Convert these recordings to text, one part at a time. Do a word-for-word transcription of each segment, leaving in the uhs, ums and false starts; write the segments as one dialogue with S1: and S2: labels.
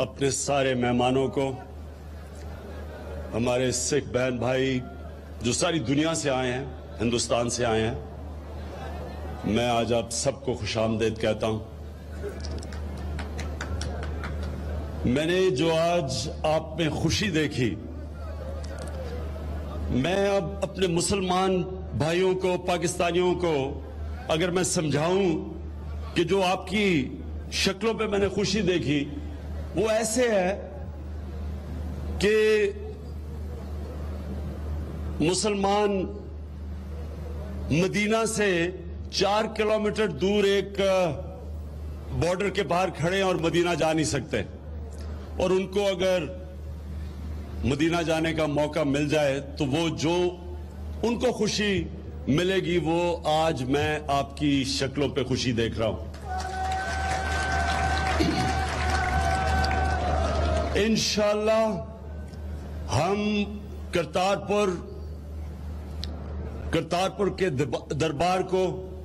S1: अपने सारे मेहमानों को, हमारे सिख बहन भाई जो सारी दुनिया से आए हैं, हिंदुस्तान से आए हैं, मैं आज आप सबको खुशामदीद कहता हूं। मैंने जो आज आप में खुशी देखी, मैं अब अपने मुसलमान भाइयों को, पाकिस्तानियों को अगर मैं समझाऊं कि जो आपकी शक्लों पे मैंने खुशी देखी वो ऐसे है कि मुसलमान मदीना से चार किलोमीटर दूर एक बॉर्डर के बाहर खड़े हैं और मदीना जा नहीं सकते, और उनको अगर मदीना जाने का मौका मिल जाए तो वो जो उनको खुशी मिलेगी वो आज मैं आपकी शक्लों पे खुशी देख रहा हूं। इंशाअल्लाह हम करतारपुर करतारपुर के दरबार को,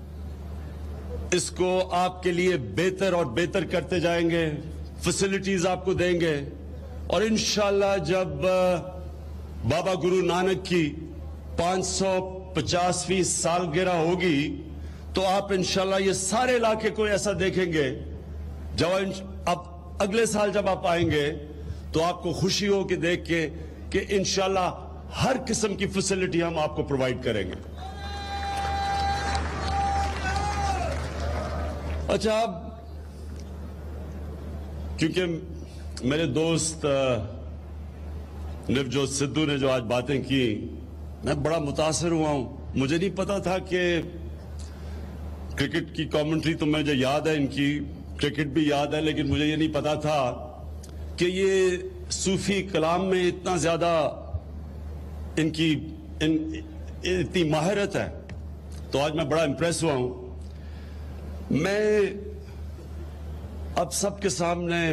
S1: इसको आपके लिए बेहतर और बेहतर करते जाएंगे, फैसिलिटीज आपको देंगे, और इंशाअल्लाह जब बाबा गुरु नानक की पाँच सौ पचासवीं सालगिरह होगी तो आप इंशाअल्लाह ये सारे इलाके को ऐसा देखेंगे। जब अब अगले साल जब आप आएंगे तो आपको खुशी हो कि देख के कि इंशाअल्लाह हर किस्म की फैसिलिटी हम आपको प्रोवाइड करेंगे। अच्छा, अब क्योंकि मेरे दोस्त नवजोत सिद्धू ने जो आज बातें की, मैं बड़ा मुतासिर हुआ हूं। मुझे नहीं पता था कि क्रिकेट की कमेंट्री तो मुझे याद है, इनकी क्रिकेट भी याद है, लेकिन मुझे ये नहीं पता था कि ये सूफी कलाम में इतना ज्यादा इनकी इन, इतनी माहिरत है। तो आज मैं बड़ा इंप्रेस हुआ हूं। मैं अब सबके सामने,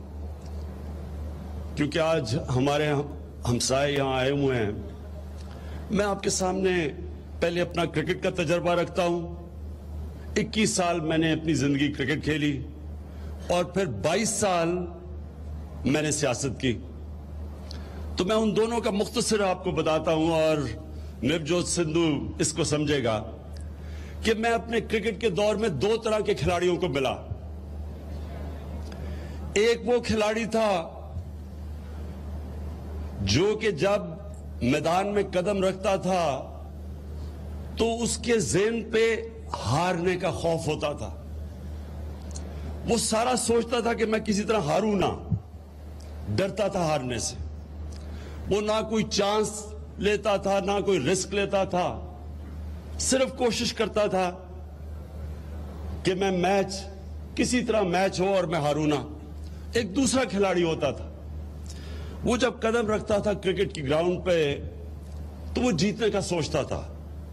S1: क्योंकि आज हमारे हमसाए यहां आए हुए हैं, मैं आपके सामने पहले अपना क्रिकेट का तजर्बा रखता हूं। इक्कीस साल मैंने अपनी जिंदगी क्रिकेट खेली और फिर बाईस साल मैंने सियासत की। तो मैं उन दोनों का मुख्तसर आपको बताता हूं, और नवजोत सिद्धू इसको समझेगा कि मैं अपने क्रिकेट के दौर में दो तरह के खिलाड़ियों को मिला। एक वो खिलाड़ी था जो कि जब मैदान में कदम रखता था तो उसके ज़हन पे हारने का खौफ होता था। वो सारा सोचता था कि मैं किसी तरह हारूं ना, डरता था हारने से। वो ना कोई चांस लेता था, ना कोई रिस्क लेता था, सिर्फ कोशिश करता था कि मैं मैच, किसी तरह मैच हो और मैं हारूं ना। एक दूसरा खिलाड़ी होता था, वो जब कदम रखता था क्रिकेट की ग्राउंड पे तो वो जीतने का सोचता था।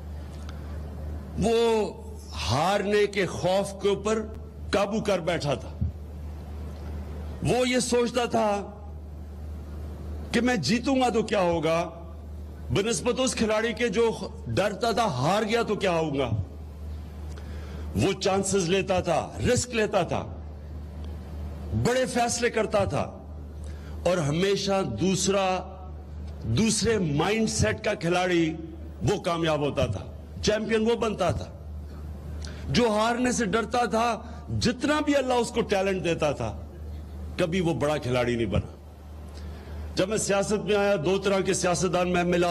S1: वो हारने के खौफ के ऊपर काबू कर बैठा था। वो ये सोचता था कि मैं जीतूंगा तो क्या होगा, बनिस्बत उस खिलाड़ी के जो डरता था हार गया तो क्या होगा। वो चांसेस लेता था, रिस्क लेता था, बड़े फैसले करता था, और हमेशा दूसरा दूसरे माइंडसेट का खिलाड़ी वो कामयाब होता था, चैंपियन वो बनता था। जो हारने से डरता था, जितना भी अल्लाह उसको टैलेंट देता था, कभी वो बड़ा खिलाड़ी नहीं बना। जब मैं सियासत में आया, दो तरह के सियासतदान में मिला।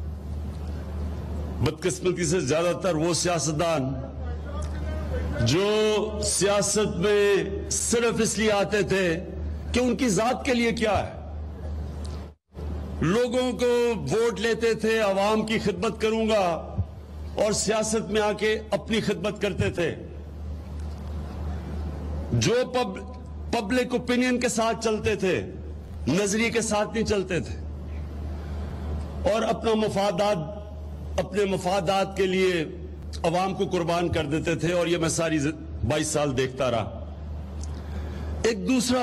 S1: बदकिस्मती से ज्यादातर वो सियासतदान जो सियासत में सिर्फ इसलिए आते थे कि उनकी जात के लिए क्या है, लोगों को वोट लेते थे, अवाम की खिदमत करूंगा, और सियासत में आके अपनी खिदमत करते थे। जो पब, पब्लिक ओपिनियन के साथ चलते थे, नजरिए के साथ नहीं चलते थे, और अपना मफादात अपने मफादात के लिए अवाम को कुर्बान कर देते थे। और ये मैं सारी बाईस साल देखता रहा। एक दूसरा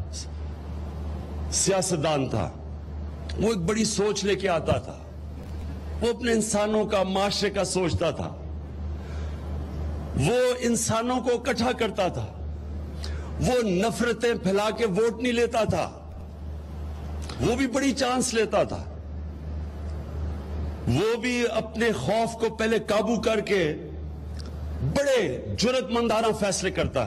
S1: सियासतदान था, वो एक बड़ी सोच लेके आता था। वो अपने इंसानों का, माशरे का सोचता था। वो इंसानों को इकट्ठा करता था وہ نفرتیں پھیلا کے ووٹ نہیں لیتا تھا، وہ بھی بڑی چانس لیتا تھا، وہ بھی اپنے خوف کو پہلے قابو کر کے بڑے جرأت مندانہ فیصلے کرتا۔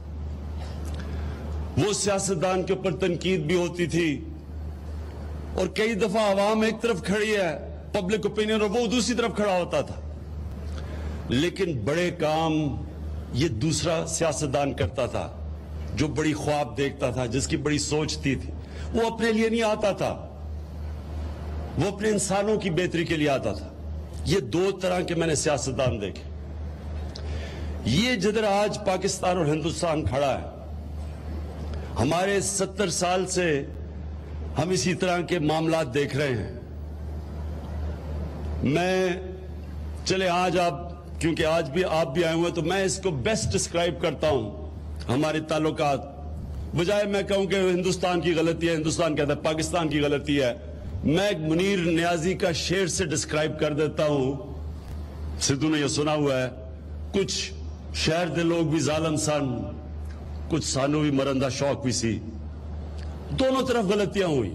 S1: وہ سیاستدان کے اوپر تنقید بھی ہوتی تھی، اور کئی دفعہ عوام ایک طرف کھڑی ہے پبلک اوپینین اور وہ دوسری طرف کھڑا ہوتا تھا، لیکن بڑے کام یہ دوسرا سیاستدان کرتا تھا جو بڑی خواب دیکھتا تھا، جس کی بڑی سوچ تھی تھی وہ اپنے لیے نہیں آتا تھا، وہ اپنے انسانوں کی بہتری کے لیے آتا تھا۔ یہ دو طرح کے میں نے سیاستدان دیکھے۔ یہ جدھر آج پاکستان اور ہندوستان کھڑا ہے، ہمارے ستر سال سے ہم اسی طرح کے معاملات دیکھ رہے ہیں۔ میں چلے آج آپ کیونکہ آج بھی آپ بھی آئے ہوئے تو میں اس کو بیسٹ ڈسکرائب کرتا ہوں ہمارے تعلقات، بجائے میں کہوں کہ ہندوستان کی غلطی ہے، ہندوستان کہتا ہے پاکستان کی غلطی ہے، میں ایک منیر نیازی کا شعر سے ڈسکرائب کر دیتا ہوں۔ سدھو نے یہ سنا ہوا ہے، کچھ شہر دے لوگ بھی ظالم سن، کچھ سانو بھی مرندہ شوق بھی سی، دونوں طرف غلطیاں ہوئی،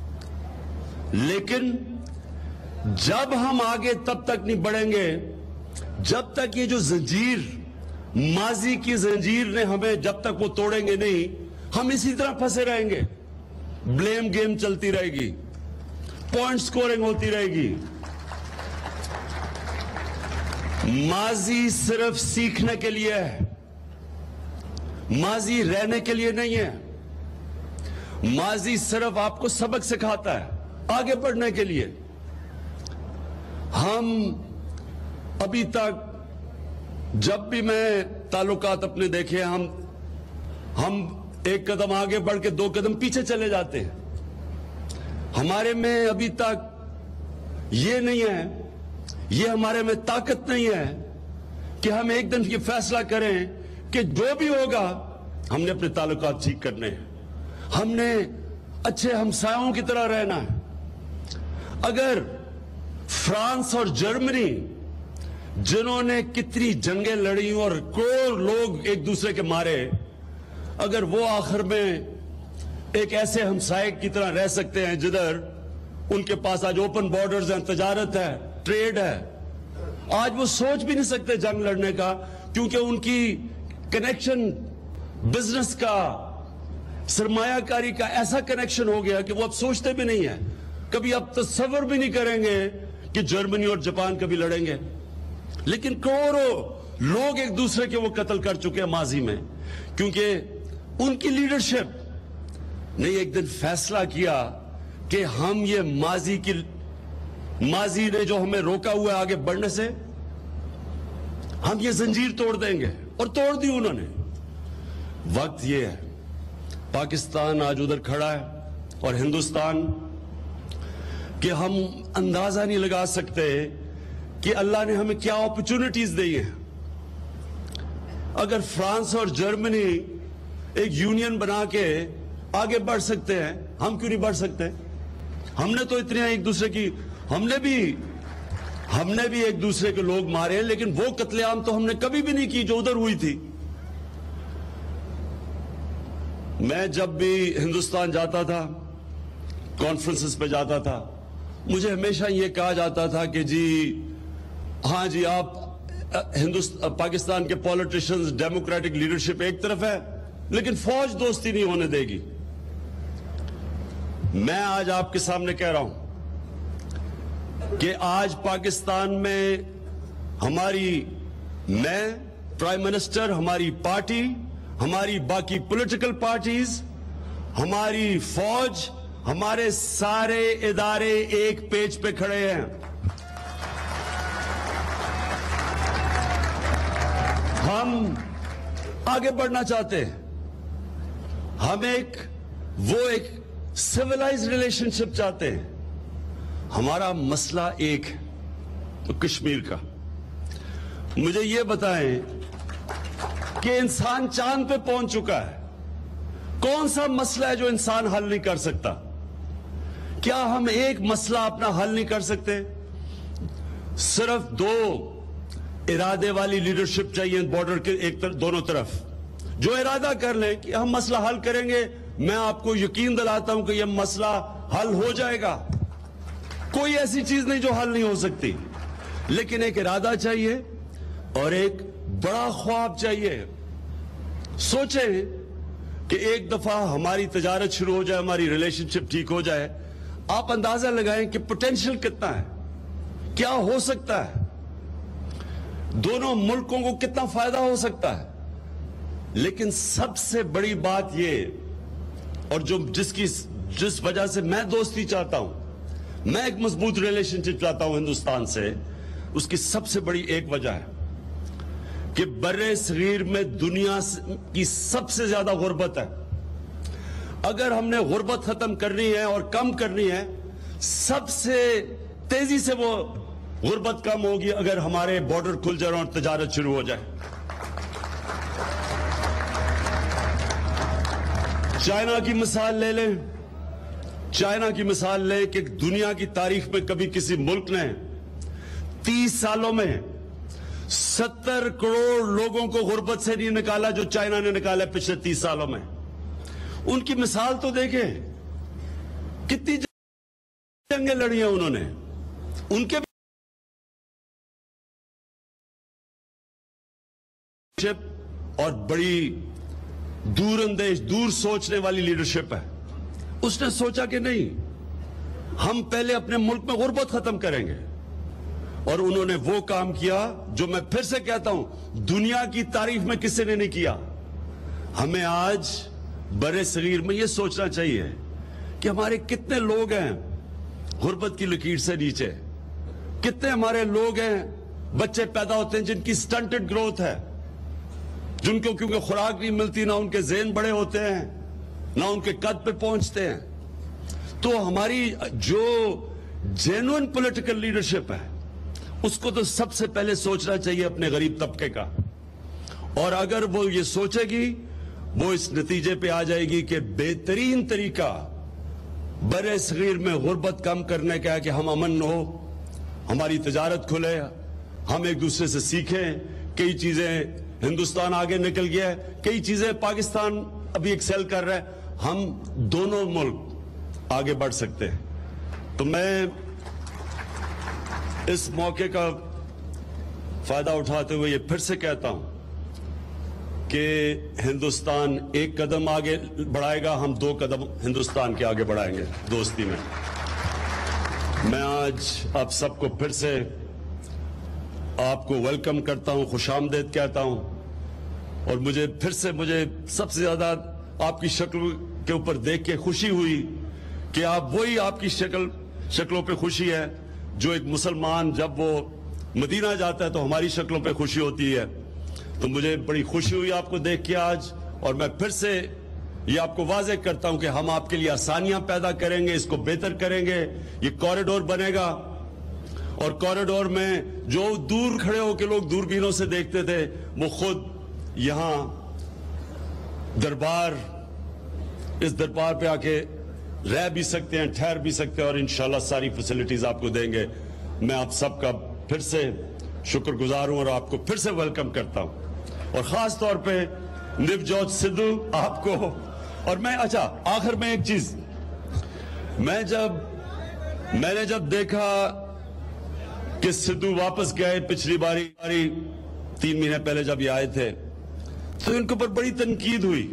S1: لیکن جب ہم آگے تب تک نہیں بڑھیں گے جب تک یہ جو زنجیر، ماضی کی زنجیر نے ہمیں جب تک وہ توڑیں گے نہیں، ہم اسی طرح پھنسے رہیں گے، بلیم گیم چلتی رہے گی، پوائنٹ سکورنگ ہوتی رہے گی۔ ماضی صرف سیکھنے کے لیے ہے، ماضی رہنے کے لیے نہیں ہے، ماضی صرف آپ کو سبق سکھاتا ہے آگے بڑھنے کے لیے۔ ہم ابھی تک جب بھی میں تعلقات اپنے دیکھے، ہم ہم ایک قدم آگے بڑھ کے دو قدم پیچھے چلے جاتے ہیں۔ ہمارے میں ابھی تک یہ نہیں ہے، یہ ہمارے میں طاقت نہیں ہے کہ ہم ایک دن یہ فیصلہ کریں کہ جو بھی ہوگا ہم نے اپنے تعلقات ٹھیک کرنے ہیں، ہم نے اچھے ہمسایوں کی طرح رہنا ہے۔ اگر فرانس اور جرمنی جنہوں نے کتنی جنگیں لڑی اور کروڑ لوگ ایک دوسرے کے مارے، اگر وہ آخر میں ایک ایسے ہمسائے کی طرح رہ سکتے ہیں جدھر ان کے پاس آج اوپن بارڈرز ہیں، تجارت ہے، ٹریڈ ہے، آج وہ سوچ بھی نہیں سکتے جنگ لڑنے کا، کیونکہ ان کی کنیکشن بزنس کا، سرمایہ کاری کا ایسا کنیکشن ہو گیا کہ وہ اب سوچتے بھی نہیں ہیں، کبھی اب تصور بھی نہیں کریں گے کہ جرمنی اور جاپان کبھی لڑیں گے۔ لیکن کروڑوں لوگ ایک دوسرے کے وہ قتل کر چکے ہیں ماضی میں، کیونکہ ان کی لیڈرشپ نے ایک دن فیصلہ کیا کہ ہم یہ ماضی کی ماضی نے جو ہمیں روکا ہوا ہے آگے بڑھنے سے، ہم یہ زنجیر توڑ دیں گے، اور توڑ دی انہوں نے۔ وقت یہ ہے، پاکستان آج ادھر کھڑا ہے اور ہندوستان، کہ ہم اندازہ نہیں لگا سکتے کہ اللہ نے ہمیں کیا اپرچونٹیز دی ہیں۔ اگر فرانس اور جرمنی ایک یونین بنا کے آگے بڑھ سکتے ہیں، ہم کیوں نہیں بڑھ سکتے؟ ہم نے تو اتنے ایک دوسرے کی ہم نے بھی ہم نے بھی ایک دوسرے کے لوگ مارے ہیں، لیکن وہ قتل عام تو ہم نے کبھی بھی نہیں کی جو ادھر ہوئی تھی۔ میں جب بھی ہندوستان جاتا تھا، کانفرنسز پہ جاتا تھا، مجھے ہمیشہ یہ کہا جاتا تھا کہ جی ہاں جی آپ ہندوستان پاکستان کے پولیٹیشنز، ڈیموکریٹک لیڈرشپ ایک طرف ہے لیکن فوج دوستی نہیں ہونے دے گی۔ میں آج آپ کے سامنے کہہ رہا ہوں کہ آج پاکستان میں ہماری میں پرائم منسٹر، ہماری پارٹی، ہماری باقی پولیٹیکل پارٹیز، ہماری فوج، ہمارے سارے ادارے ایک پیج پہ کھڑے ہیں۔ ہم آگے بڑھنا چاہتے ہیں، ہم ایک وہ ایک سیولائز ریلیشن شپ چاہتے ہیں۔ ہمارا مسئلہ ایک ہے، کشمیر کا۔ مجھے یہ بتائیں کہ انسان چاند پہ پہنچ چکا ہے، کون سا مسئلہ ہے جو انسان حل نہیں کر سکتا؟ کیا ہم ایک مسئلہ اپنا حل نہیں کر سکتے؟ صرف دو ارادے والی لیڈرشپ چاہیے بارڈر کے ایک طرف، دونوں طرف، جو ارادہ کر لیں کہ ہم مسئلہ حل کریں گے، میں آپ کو یقین دلاتا ہوں کہ یہ مسئلہ حل ہو جائے گا. کوئی ایسی چیز نہیں جو حل نہیں ہو سکتی، لیکن ایک ارادہ چاہیے اور ایک بڑا خواب چاہیے. سوچیں کہ ایک دفعہ ہماری تجارت شروع ہو جائے، ہماری ریلیشن شپ ٹھیک ہو جائے، آپ اندازہ لگائیں کہ پوٹینشیل کتنا ہے، کیا ہو سکتا ہے، دونوں ملکوں کو کتنا فائدہ ہو سکتا ہے. لیکن سب سے بڑی بات یہ، اور جو جس کی جس وجہ سے میں دوستی چاہتا ہوں، میں ایک مضبوط ریلیشن شپ چاہتا ہوں ہندوستان سے، اس کی سب سے بڑی ایک وجہ ہے کہ بر صغیر میں دنیا کی سب سے زیادہ غربت ہے. اگر ہم نے غربت ختم کرنی ہے اور کم کرنی ہے، سب سے تیزی سے وہ غربت کم ہوگی اگر ہمارے بارڈر کھل جائیں اور تجارت شروع ہو جائے. چائنا کی مثال لے لیں، چائنا کی مثال لے کہ دنیا کی تاریخ میں کبھی کسی ملک نے تیس سالوں میں ستر کروڑ لوگوں کو غربت سے نہیں نکالا جو چائنا نے نکالا پچھلے تیس سالوں میں. ان کی مثال تو دیکھیں، کتنی جنگیں لڑی ہیں انہوں نے. ان کے اور بڑی دور اندیش، دور سوچنے والی لیڈرشپ ہے. اس نے سوچا کہ نہیں، ہم پہلے اپنے ملک میں غربت ختم کریں گے، اور انہوں نے وہ کام کیا جو میں پھر سے کہتا ہوں دنیا کی تاریخ میں کسی نے نہیں کیا. ہمیں آج بر صغیر میں یہ سوچنا چاہیے کہ ہمارے کتنے لوگ ہیں غربت کی لکیر سے نیچے، کتنے ہمارے لوگ ہیں بچے پیدا ہوتے ہیں جن کی سٹنٹڈ گروتھ ہے، جن کو کیونکہ خوراک نہیں ملتی، نہ ان کے ذہن بڑے ہوتے ہیں، نہ ان کے قد پہ پہنچتے ہیں. تو ہماری جو جینوئن پولیٹیکل لیڈرشپ ہے اس کو تو سب سے پہلے سوچنا چاہیے اپنے غریب طبقے کا. اور اگر وہ یہ سوچے گی، وہ اس نتیجے پہ آ جائے گی کہ بہترین طریقہ بر صغیر میں غربت کم کرنے کا ہے کہ ہم امن ہو، ہماری تجارت کھلے، ہم ایک دوسرے سے سیکھیں. کئی چیزیں ہندوستان آگے نکل گیا ہے، کئی چیزیں پاکستان ابھی ایکسل کر رہا ہے، ہم دونوں ملک آگے بڑھ سکتے ہیں. تو میں اس موقع کا فائدہ اٹھاتے ہوئے یہ پھر سے کہتا ہوں کہ ہندوستان ایک قدم آگے بڑھائے گا، ہم دو قدم ہندوستان کے آگے بڑھائیں گے دوستی میں. میں آج آپ سب کو پھر سے آپ کو ویلکم کرتا ہوں، خوش آمدید کہتا ہوں. اور مجھے پھر سے مجھے سب سے زیادہ آپ کی شکل کے اوپر دیکھ کے خوشی ہوئی کہ آپ وہی آپ کی شکل شکلوں پہ خوشی ہے جو ایک مسلمان جب وہ مدینہ جاتا ہے تو ہماری شکلوں پہ خوشی ہوتی ہے. تو مجھے بڑی خوشی ہوئی آپ کو دیکھ کے آج. اور میں پھر سے یہ آپ کو واضح کرتا ہوں کہ ہم آپ کے لیے آسانیاں پیدا کریں گے، اس کو بہتر کریں گے. یہ کوریڈور بنے گا، اور کوریڈور میں جو دور کھڑے ہو کے لوگ دوربینوں سے دیکھتے تھے وہ خود یہاں دربار اس دربار پہ آ کے رہ بھی سکتے ہیں، ٹھہر بھی سکتے ہیں، اور انشاءاللہ ساری فیسلٹیز آپ کو دیں گے. میں آپ سب کا پھر سے شکر گزار ہوں اور آپ کو پھر سے ویلکم کرتا ہوں. اور خاص طور پہ نوجوت سدھو آپ کو. اور میں اچھا آخر میں ایک چیز، میں جب میں نے جب دیکھا کہ سدھو واپس گئے پچھلی باری باری تین مہینے پہلے جب یہ آئے تھے تو ان کے اوپر بڑی تنقید ہوئی.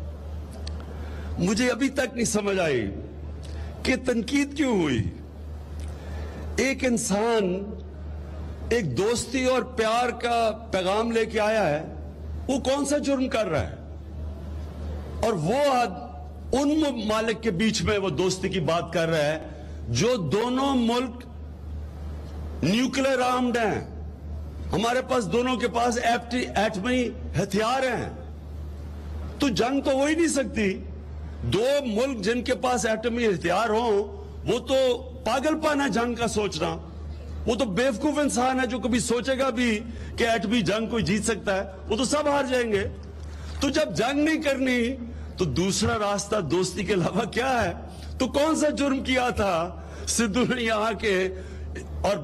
S1: مجھے ابھی تک نہیں سمجھ آئی کہ تنقید کیوں ہوئی. ایک انسان ایک دوستی اور پیار کا پیغام لے کے آیا ہے، وہ کون سا جرم کر رہا ہے؟ اور وہ ان ممالک کے بیچ میں وہ دوستی کی بات کر رہا ہے جو دونوں ملک نیوکلیر آرمڈ ہیں. ہمارے پاس دونوں کے پاس ایٹمی ہتھیار ہیں. تو جنگ تو ہو ہی نہیں سکتی. دو ملک جن کے پاس ایٹمی ہتھیار ہوں وہ تو پاگل پن ہے جنگ کا سوچنا. وہ تو بیوقوف انسان ہے جو کبھی سوچے گا بھی کہ ایٹمی جنگ کوئی جیت سکتا ہے. وہ تو سب ہار جائیں گے. تو جب جنگ نہیں کرنی تو دوسرا راستہ دوستی کے علاوہ کیا ہے؟ تو کون سا جرم کیا تھا سدھو نے یہاں کے؟ اور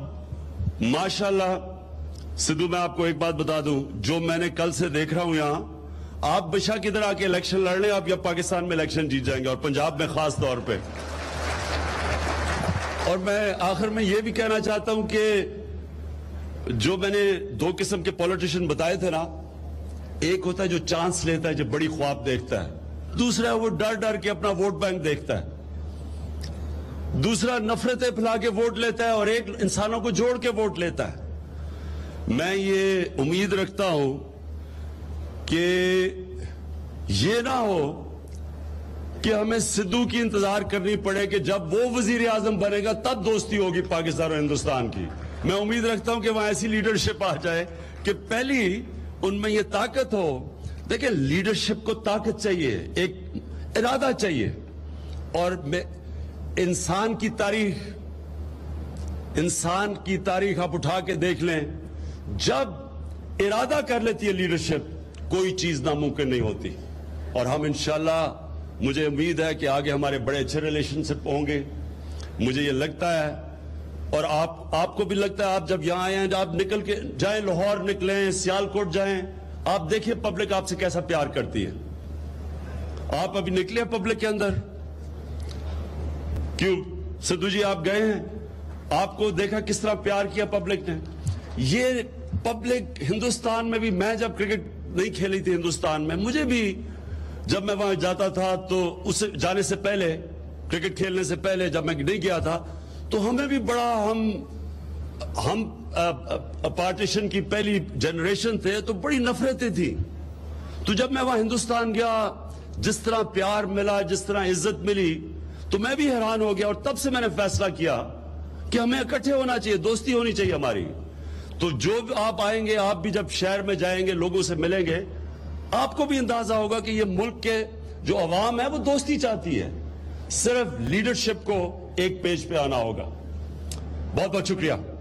S1: ماشاءاللہ سدھو، میں آپ کو ایک بات بتا دوں، جو میں نے کل سے دیکھ رہا ہوں یہاں، آپ بشا کدھر آ کے الیکشن لڑ لیں، آپ یا پاکستان میں الیکشن جیت جائیں گے، اور پنجاب میں خاص طور پہ. اور میں آخر میں یہ بھی کہنا چاہتا ہوں کہ جو میں نے دو قسم کے پولیٹیشین بتائے تھے نا، ایک ہوتا ہے جو چانس لیتا ہے، جو بڑی خواب دیکھتا ہے. دوسرا وہ ڈر ڈر کے اپنا ووٹ بینک دیکھتا ہے. دوسرا نفرتیں پھیلا کے ووٹ لیتا ہے، اور ایک انسانوں کو جوڑ کے ووٹ لیتا ہے. میں یہ امید رکھتا ہوں کہ یہ نہ ہو کہ ہمیں سدھو کی انتظار کرنی پڑے کہ جب وہ وزیر اعظم بنے گا تب دوستی ہوگی پاکستان اور ہندوستان کی. میں امید رکھتا ہوں کہ وہاں ایسی لیڈرشپ آ جائے کہ پہلی ان میں یہ طاقت ہو. دیکھیں، لیڈرشپ کو طاقت چاہیے، ایک ارادہ چاہیے. اور میں انسان کی تاریخ انسان کی تاریخ آپ اٹھا کے دیکھ لیں، جب ارادہ کر لیتی ہے لیڈرشپ، کوئی چیز ناممکن نہیں ہوتی. اور ہم انشاءاللہ، مجھے امید ہے کہ آگے ہمارے بڑے اچھے ریلیشن شپ ہوں گے. مجھے یہ لگتا ہے، اور آپ آپ کو بھی لگتا ہے، آپ جب یہاں آئے ہیں، جب آپ نکل کے جائیں، لاہور نکلیں، سیالکوٹ جائیں، آپ دیکھیں پبلک آپ سے کیسا پیار کرتی ہے. آپ ابھی نکلے پبلک کے اندر، کیوں سدھو جی آپ گئے ہیں، آپ کو دیکھا کس طرح پیار کیا پبلک نے. یہ پبلک ہندوستان میں بھی، میں جب کرکٹ نہیں کھیلی تھی ہندوستان میں، مجھے بھی جب میں وہاں جاتا تھا تو اس جانے سے پہلے، کرکٹ کھیلنے سے پہلے جب میں نہیں گیا تھا، تو ہمیں بھی بڑا، ہم ہم پارٹیشن کی پہلی جنریشن تھے، تو بڑی نفرتیں تھیں. تو جب میں وہاں ہندوستان گیا، جس طرح پیار ملا، جس طرح عزت ملی، تو میں بھی حیران ہو گیا. اور تب سے میں نے فیصلہ کیا کہ ہمیں اکٹھے ہونا چاہیے، دوستی ہونی چاہیے ہماری. تو جو بھی آپ آئیں گے، آپ بھی جب شہر میں جائیں گے، لوگوں سے ملیں گے، آپ کو بھی اندازہ ہوگا کہ یہ ملک کے جو عوام ہے وہ دوستی چاہتی ہے. صرف لیڈرشپ کو ایک پیج پہ آنا ہوگا. بہت بہت شکریہ.